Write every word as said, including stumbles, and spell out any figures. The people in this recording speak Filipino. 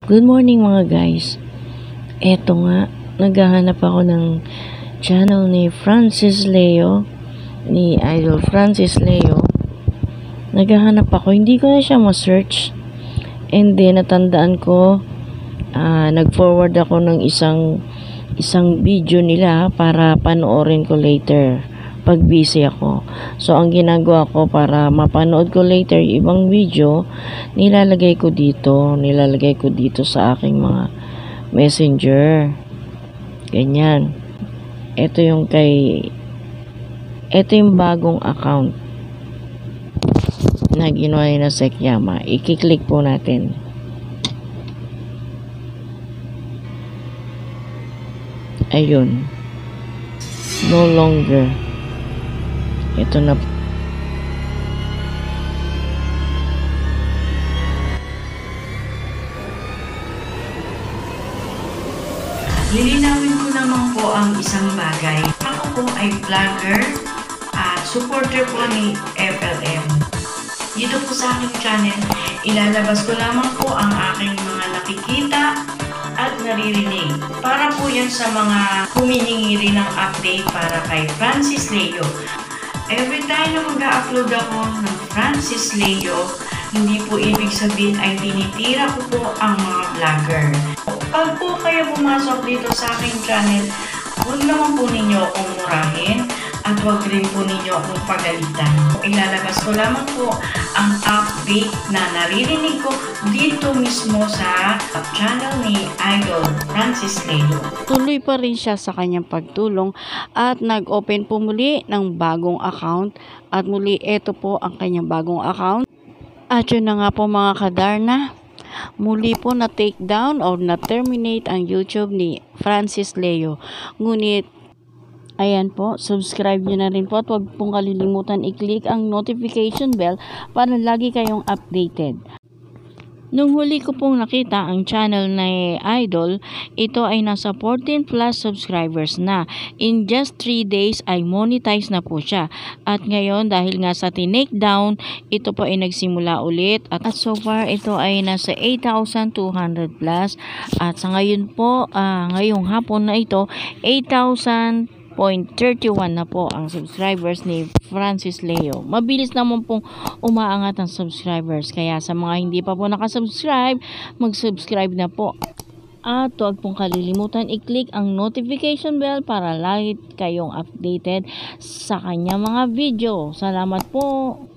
Good morning mga guys. Eto nga, naghahanap ako ng channel ni Francis Leo, ni Idol Francis Leo. Naghahanap ako, hindi ko na siya ma-search. And then natandaan ko, uh, nag-forward ako ng isang isang video nila para panoorin ko later pag busy ako. So ang ginagawa ko para mapanood ko later yung ibang video, nilalagay ko dito, nilalagay ko dito sa aking mga messenger. Ganyan. Ito yung kay ito yung bagong account na ginawa ni na Sekyama. I-click po natin. Ayun. No longer. Ito na. Lilinawin ko naman po ang isang bagay. Ako po ay vlogger at supporter po ni F L M. Dito po sa aking channel, ilalabas ko lamang po ang aking mga nakikita at naririnig. Para po yan sa mga humihingi rin ng update para kay Francis Leo. Every time na mag-upload ako ng Francis Leo, hindi po ibig sabihin ay tinitira ko po ang mga vlogger. Pag po kayo pumasok dito sa aking channel, huwag naman po ninyo akong murahin at huwag rin po ninyo akong pagalitan. Ilalabas ko lamang po ang update na naririnig ko dito mismo sa channel ni Idol Francis Leo. Tuloy pa rin siya sa kanyang pagtulong at nag-open po muli ng bagong account at muli ito po ang kanyang bagong account. At yun na nga po mga kadarna, muli po na take down or na terminate ang YouTube ni Francis Leo. Ngunit ayan po, subscribe nyo na rin po at huwag pong kalilimutan i-click ang notification bell para lagi kayong updated. Nung huli ko pong nakita ang channel na Idol, ito ay nasa fourteen plus subscribers na. In just three days ay monetize na po siya. At ngayon dahil nga sa tinake down, ito po ay nagsimula ulit. At, at so far ito ay nasa eight thousand two hundred plus. At sa ngayon po, uh, ngayong hapon na ito, eight thousand thirty-one na po ang subscribers ni Francis Leo. Mabilis naman pong umaangat ang subscribers. Kaya sa mga hindi pa po nakasubscribe, mag-subscribe na po. At huwag pong kalilimutan i-click ang notification bell para lagi kayong updated sa kanyang mga video. Salamat po!